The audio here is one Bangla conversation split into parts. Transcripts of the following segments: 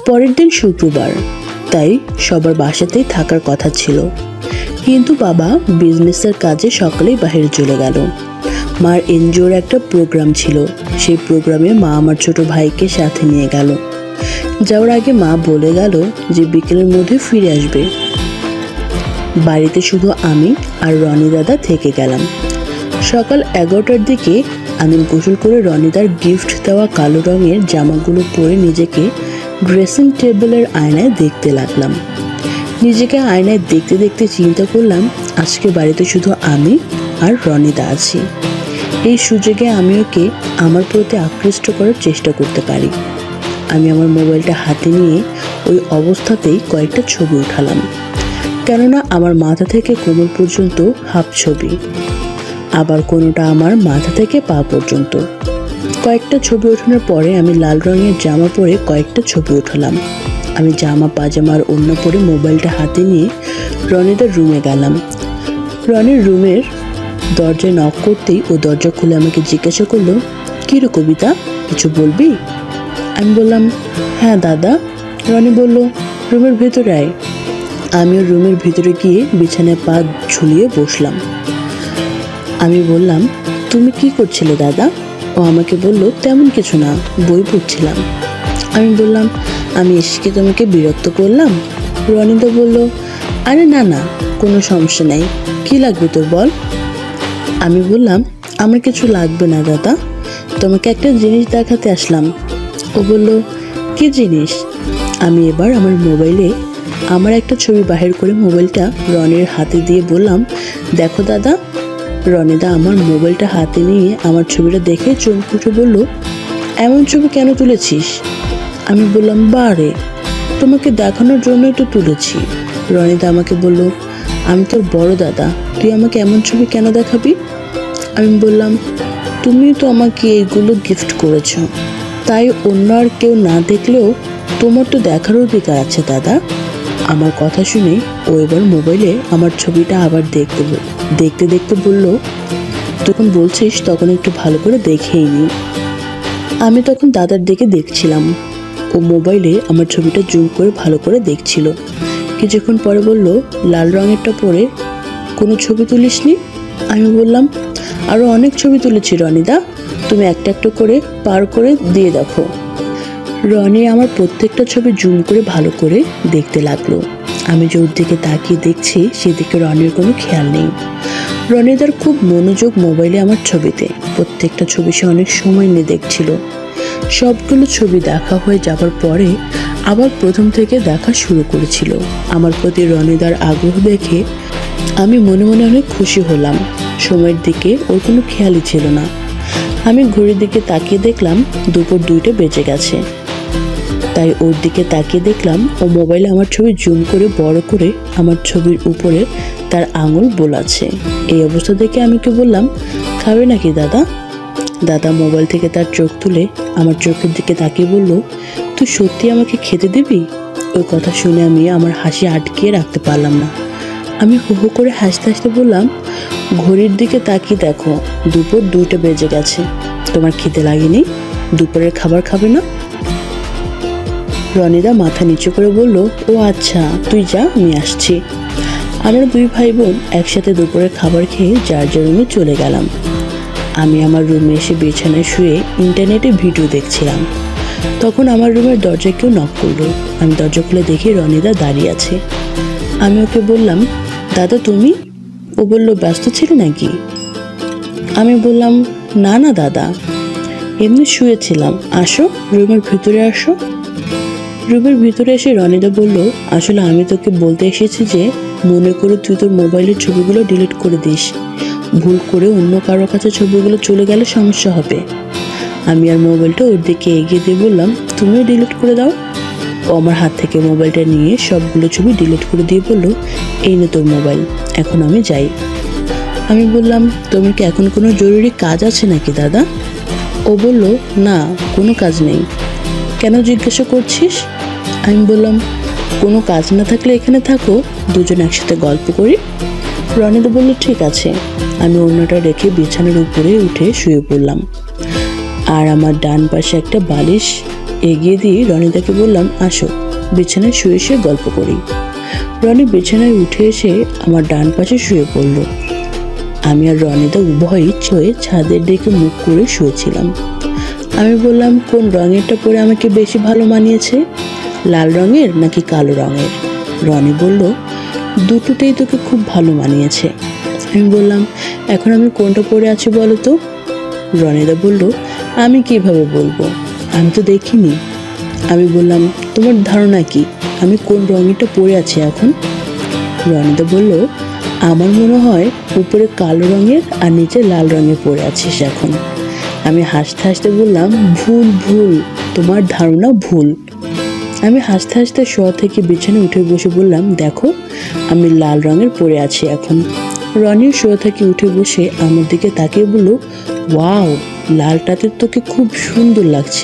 পরের দিন শুক্রবার, তাই সবার বাসাতেই থাকার কথা ছিল, কিন্তু বাবা বিজনেসের কাজে সকালেই বাইরে চলে গেল। মার এনজিওর একটা প্রোগ্রাম ছিল, সেই প্রোগ্রামে মা আমার ছোট ভাইকে সাথে নিয়ে গেল। যাওয়ার আগে মা বলে গেল যে বিকেলের মধ্যে ফিরে আসবে। বাড়িতে শুধু আমি আর রনি দাদা থেকে গেলাম। সকাল 11টার দিকে আমি গোসল করে রনিদার গিফট দেওয়া কালো রঙের জামাগুলো পরে নিজেকে ড্রেসিং টেবিলের আয়নায় দেখতে লাগলাম। নিজেকে আয়নায় দেখতে দেখতে চিন্তা করলাম, আজকে বাড়িতে শুধু আমি আর রনিদা আছি। এই সুযোগে আমি ওকে আমার প্রতি আকৃষ্ট করার চেষ্টা করতে পারি। আমি আমার মোবাইলটা হাতে নিয়ে ওই অবস্থাতেই কয়েকটা ছবি উঠালাম, কেননা আমার মাথা থেকে কোমর পর্যন্ত হাফ ছবি, আবার কোনোটা আমার মাথা থেকে পা পর্যন্ত। কয়েকটা ছবি ওঠানোর পরে আমি লাল রঙের জামা পরে কয়েকটা ছবি উঠালাম। আমি জামা পাজামার অন্য পরে মোবাইলটা হাতে নিয়ে রনিদার রুমে গেলাম। রনির রুমের দরজায় নক করতেই ও দরজা খুলে আমাকে জিজ্ঞাসা করলো, কী রে কবিতা, কিছু বলবি? আমি বললাম, হ্যাঁ দাদা। রনি বলল, রুমের ভেতরে আয়। আমিও রুমের ভিতরে গিয়ে বিছানায় পা ঝুলিয়ে বসলাম। আমি বললাম, তুমি কি করছিলে দাদা? ও আমাকে বলল, তেমন কিছু না, বই পড়ছিলাম। আমি বললাম, আমি এসে কি তোমাকে বিরক্ত করলাম? রনিদা বলল, আরে না না, কোনো সমস্যা নেই, কি লাগবে তোর বল? আমি বললাম, আমার কিছু লাগবে না দাদা, তোমাকে একটা জিনিস দেখাতে আসলাম। ও বলল, কি জিনিস? আমি এবার আমার মোবাইলে আমার একটা ছবি বাহির করে মোবাইলটা রনির হাতে দিয়ে বললাম, দেখো দাদা। রনিদা আমার মোবাইলটা হাতে নিয়ে আমার ছবিটা দেখে চমকে উঠে বলল, এমন ছবি কেন তুলেছিস? আমি বললাম, বারে, তোমাকে দেখানোর জন্যই তো তুলেছি। রনিদা আমাকে বলল, আমি তোর বড় দাদা, তুই আমাকে এমন ছবি কেন দেখাবি? আমি বললাম, তুমি তো আমাকে এইগুলো গিফট করেছ, তাই অন্য আর কেউ না দেখলেও তোমার তো দেখার অধিকার আছে দাদা। আমার কথা শুনে ও এবার মোবাইলে আমার ছবিটা আবার দেখতে দেখতে বলল, তখন বলছিস তখন একটু ভালো করে দেখেই নি। আমি তখন দাদার দিকে দেখছিলাম, ও মোবাইলে আমার ছবিটা জুম করে ভালো করে দেখছিল। কিছুক্ষণ পরে বলল, লাল রঙেরটা পরে কোনো ছবি তুলিসনি? আমি বললাম, আরও অনেক ছবি তুলেছি রনিদা, তুমি একটা একটা করে পার করে দিয়ে দেখো। রনি আমার প্রত্যেকটা ছবি জুম করে ভালো করে দেখতে লাগলো। আমি যে ওর দিকে তাকিয়ে দেখছি সেদিকে রনির কোনো খেয়াল নেই। রনিদার খুব মনোযোগ মোবাইলে আমার ছবিতে, প্রত্যেকটা ছবি সে অনেক সময় নিয়ে দেখছিল। সবগুলো ছবি দেখা হয়ে যাবার পরে আবার প্রথম থেকে দেখা শুরু করেছিল। আমার প্রতি রনিদার আগ্রহ দেখে আমি মনে মনে অনেক খুশি হলাম। সময়ের দিকে ওর কোনো খেয়ালই ছিল না। আমি ঘড়ির দিকে তাকিয়ে দেখলাম দুপুর 2টা বেজে গেছে। তাই ওর দিকে তাকিয়ে দেখলাম ও মোবাইলে আমার ছবি জুম করে বড় করে আমার ছবির উপরে তার আঙুল বোলাচ্ছে। এই অবস্থা দেখে আমি কি বললাম, খাবে নাকি দাদা? দাদা মোবাইল থেকে তার চোখ তুলে আমার চোখের দিকে তাকিয়ে বলল, তুই সত্যি আমাকে খেতে দিবি? ওই কথা শুনে আমি আমার হাসি আটকিয়ে রাখতে পারলাম না। আমি হো হো করে হাসতে হাসতে বললাম, ঘড়ির দিকে তাকিয়ে দেখো, দুপুর 2টা বেজে গেছে, তোমার খেতে লাগেনি? দুপুরের খাবার খাবে না? রনিদা মাথা নিচু করে বলল, ও আচ্ছা, তুই যা, আমি আসছি। আমরা 2 ভাই বোন একসাথে দুপুরের খাবার খেয়ে যার যার রুমে চলে গেলাম। আমি আমার রুমে এসে বিছানায় শুয়ে ইন্টারনেটে ভিডিও দেখছিলাম। তখন আমার রুমের দরজায় কেউ নক করলো। আমি দরজা খুলে দেখি রনিদা দাঁড়িয়ে আছে। আমি ওকে বললাম, দাদা তুমি? ও বলল, ব্যস্ত ছিলে নাকি? আমি বললাম, না না দাদা, এমনি শুয়েছিলাম, আসো রুমের ভিতরে আসো। রুমের ভিতরে এসে রনিদা বলল, আসলে আমি তোকে বলতে এসেছি যে মনে করে তুই তোর মোবাইলের ছবিগুলো ডিলিট করে দিস, ভুল করে অন্য কারোর কাছে ছবিগুলো চলে গেলে সমস্যা হবে। আমি আর মোবাইলটা ওর দিকে এগিয়ে দিয়ে বললাম, তুমিও ডিলিট করে দাও। ও আমার হাত থেকে মোবাইলটা নিয়ে সবগুলো ছবি ডিলিট করে দিয়ে বলল, এই নে তোর মোবাইল, এখন আমি যাই। আমি বললাম, তোমার কি এখন কোনো জরুরি কাজ আছে নাকি দাদা? ও বলল, না, কোনো কাজ নেই। কেন জিজ্ঞাসা করছিস? আমি বললাম, কোনো কাজ না থাকলে এখানে থাকো, দুজন একসাথে গল্প করি। রনিদা বলল, ঠিক আছে। আমি অন্যটা রেখে বিছানার উপরে উঠে শুয়ে পড়লাম। আর আমার ডান পাশে একটা বালিশ এগিয়ে দিয়ে রনিদাকে বললাম, আসো বিছানায় শুয়ে শুয়ে গল্প করি। রনি বিছানায় উঠে এসে আমার ডান পাশে শুয়ে পড়ল। আমি আর রনিদা উভয়ই ছয়ে ছাদের দিকে মুখ করে শুয়েছিলাম। আমি বললাম, কোন রঙেরটা পরে আমাকে বেশি ভালো মানিয়েছে, লাল রঙের নাকি কালো রঙের? রনি বলল, দুটোতেই তোকে খুব ভালো মানিয়েছে। আমি বললাম, এখন আমি কোনটা পরে আছি বলো তো? রনিদা বলল, আমি কিভাবে বলবো, আমি তো দেখিনি। আমি বললাম, তোমার ধারণা কি আমি কোন রঙেরটা পরে আছি এখন? রনিদা বলল, আমার মনে হয় উপরে কালো রঙের আর নিচে লাল রঙের পরে আছিস এখন। আমি হাসতে হাসতে বললাম, ভুল ভুল, তোমার ধারণা ভুল। আমি হাসতে হাসতে শোয়া থেকে বিছানায় উঠে বসে বললাম, দেখো আমি লাল রঙের পরে আছি এখন। রনিও শোয়া থেকে উঠে বসে আমার দিকে তাকিয়ে বলল, ওয়াও, লালটাতে তোকে খুব সুন্দর লাগছে।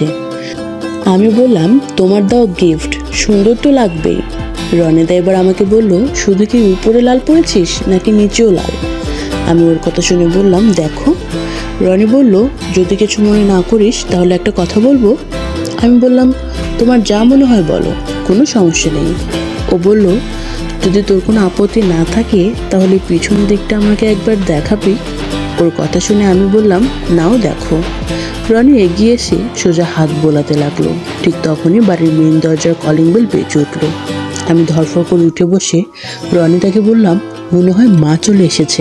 আমি বললাম, তোমার দাও গিফট, সুন্দর তো লাগবেই। রনিদা এবার আমাকে বলল, শুধু কি উপরে লাল পরেছিস নাকি নিচেও লাল? আমি ওর কথা শুনে বললাম, দেখো। রনি বলল, যদি কিছু মনে না করিস তাহলে একটা কথা বলবো। আমি বললাম, তোমার যা মনে হয় বলো, কোনো সমস্যা নেই। ও বলল, যদি তোর কোনো আপত্তি না থাকে তাহলে পিছন দিকটা আমাকে একবার দেখাবি। ওর কথা শুনে আমি বললাম, নাও দেখো। রনি এগিয়ে এসে সোজা হাত বোলাতে লাগলো। ঠিক তখনই বাড়ির মেন দরজার কলিং বেল বেজে উঠলো। আমি ধরফর করে উঠে বসে রনিটাকে বললাম, মনে হয় মা চলে এসেছে।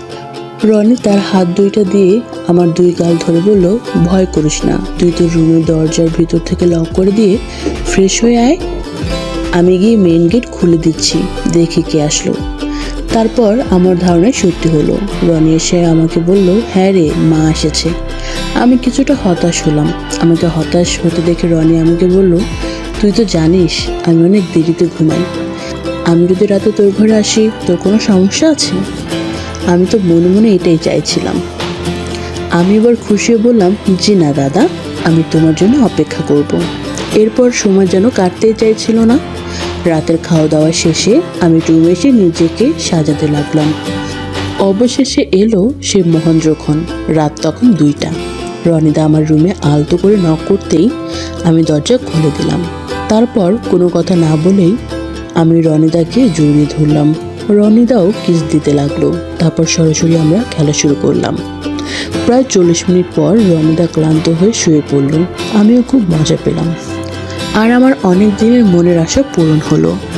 রনি তার হাত দুইটা দিয়ে আমার দুই গাল ধরে বলল, ভয় করিস না, তুই তোর রুমের দরজার ভিতর থেকে লক করে দিয়ে ফ্রেশ হয়ে আয়। আমি গিয়ে মেন গেট খুলে দিচ্ছি, দেখি কে আসলো। তারপর আমার ধারণায় সত্যি হলো। রনি এসে আমাকে বলল, হ্যাঁ রে, মা এসেছে। আমি কিছুটা হতাশ হলাম। আমাকে হতাশ হতে দেখে রনি আমাকে বলল, তুই তো জানিস আমি অনেক দেরিতে ঘুমাই। আমি যদি রাতে তোর ঘরে আসি তোর কোনো সমস্যা আছে? আমি তো মনে মনে এটাই চাইছিলাম। আমি এবার খুশি হয়ে বললাম, জি না দাদা, আমি তোমার জন্য অপেক্ষা করব। এরপর সময় যেন কাটতেই চাইছিল না। রাতের খাওয়া দাওয়া শেষে আমি রুমে এসে নিজেকে সাজাতে লাগলাম। অবশেষে এলো সে মহেন্দ্রক্ষণ। রাত তখন 2টা। রনিদা আমার রুমে আলতো করে নক করতেই আমি দরজা খুলে দিলাম। তারপর কোনো কথা না বলেই আমি রনিদাকে জড়িয়ে ধরলাম। রনিদাও কিস দিতে লাগলো। তারপর সরাসরি আমরা খেলা শুরু করলাম। প্রায় 40 মিনিট পর রনিদা ক্লান্ত হয়ে শুয়ে পড়ল। আমিও খুব মজা পেলাম। আর আমার অনেক দিনের মনের আশা পূরণ হলো।